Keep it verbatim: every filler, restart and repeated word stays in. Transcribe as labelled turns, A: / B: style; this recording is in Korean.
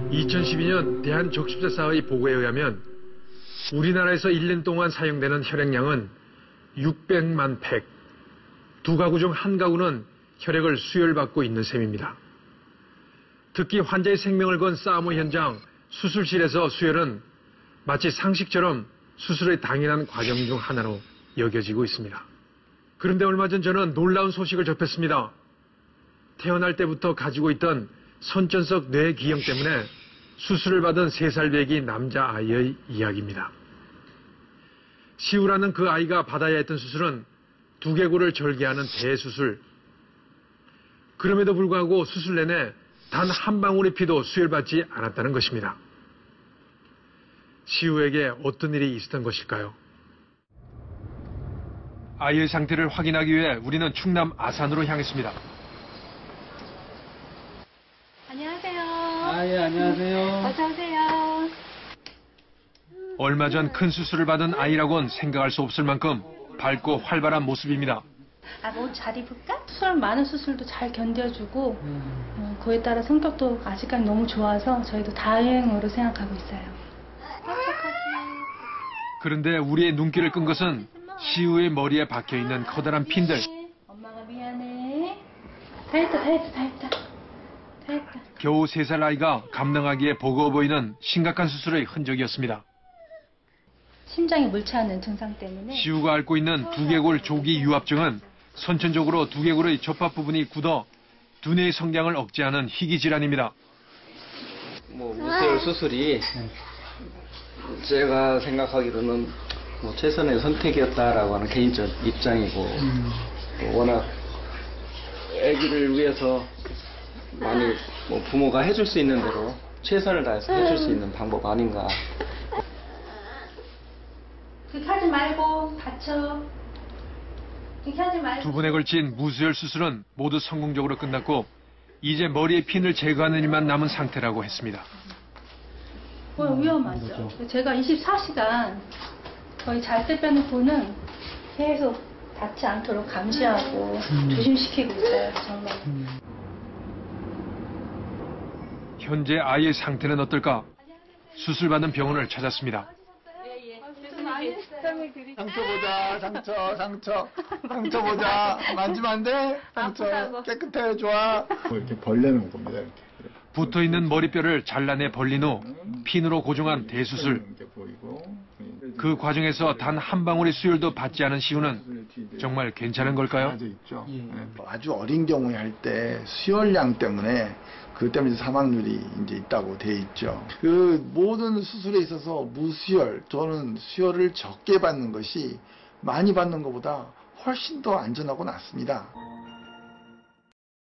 A: 이천십이 년 대한적십자사의 보고에 의하면 우리나라에서 일 년 동안 사용되는 혈액량은 육백만 팩, 두 가구 중 한 가구는 혈액을 수혈받고 있는 셈입니다. 특히 환자의 생명을 건 싸움의 현장, 수술실에서 수혈은 마치 상식처럼 수술의 당연한 과정 중 하나로 여겨지고 있습니다. 그런데 얼마 전 저는 놀라운 소식을 접했습니다. 태어날 때부터 가지고 있던 선천성 뇌기형 때문에 수술을 받은 세 살 배기 남자아이의 이야기입니다. 시우라는 그 아이가 받아야 했던 수술은 두개골을 절개하는 대수술. 그럼에도 불구하고 수술 내내 단 한 방울의 피도 수혈받지 않았다는 것입니다. 시우에게 어떤 일이 있었던 것일까요? 아이의 상태를 확인하기 위해 우리는 충남 아산으로 향했습니다.
B: 안녕하세요.
C: 아, 예, 안녕하세요.
B: 어서 오세요.
A: 얼마 전 큰 수술을 받은 아이라고는 생각할 수 없을 만큼 밝고 활발한 모습입니다.
B: 아, 뭐 잘 입을까? 수술, 많은 수술도 잘 견뎌주고 어, 그에 따라 성격도 아직까지 너무 좋아서 저희도 다행으로 생각하고 있어요.
A: 그런데 우리의 눈길을 끈 것은 시우의 머리에 박혀있는 커다란 핀들.
B: 엄마가 미안해. 다 했다, 다 했다, 다 했다. 다 했다.
A: 겨우 세 살 아이가 감당하기에 버거워 보이는 심각한 수술의 흔적이었습니다.
B: 심장이 물차는 증상 때문에
A: 시우가 앓고 있는 두개골 조기 유합증은 선천적으로 두개골의 접합 부분이 굳어 두뇌의 성장을 억제하는 희귀 질환입니다.
C: 뭐 무술 수술이 제가 생각하기로는 뭐 최선의 선택이었다라고 하는 개인적 입장이고 음. 또 워낙 아기를 위해서 많이 뭐 부모가 해줄 수 있는 대로 최선을 다해서 해줄 수 있는 방법 아닌가.
B: 그렇게 하지 말고 다쳐. 그렇게 하지 말고.
A: 두 번에 걸친 무수혈 수술은 모두 성공적으로 끝났고 이제 머리에 핀을 제거하는 일만 남은 상태라고 했습니다.
B: 어, 위험하죠. 제가 이십사 시간 거의 잘 때 빼놓고는 계속 닿지 않도록 감시하고 음. 조심시키고 있어요. 정말. 음.
A: 현재 아이의 상태는 어떨까? 수술받은 병원을 찾았습니다.
D: 상처 보자, 상처, 상처, 상처 보자. 만지면 안 돼? 상처 깨끗해, 좋아. 이렇게 벌려는 겁니다. 이렇게.
A: 붙어있는 머리뼈를 잘라내 벌린 후 핀으로 고정한 대수술. 그 과정에서 단 한 방울의 수혈도 받지 않은 시우는 정말 괜찮은 걸까요?
D: 아주 어린 경우에 할 때 수혈량 때문에 그 때문에 사망률이 이제 있다고 돼 있죠. 그 모든 수술에 있어서 무수혈, 저는 수혈을 적게 받는 것이 많이 받는 것보다 훨씬 더 안전하고 낫습니다.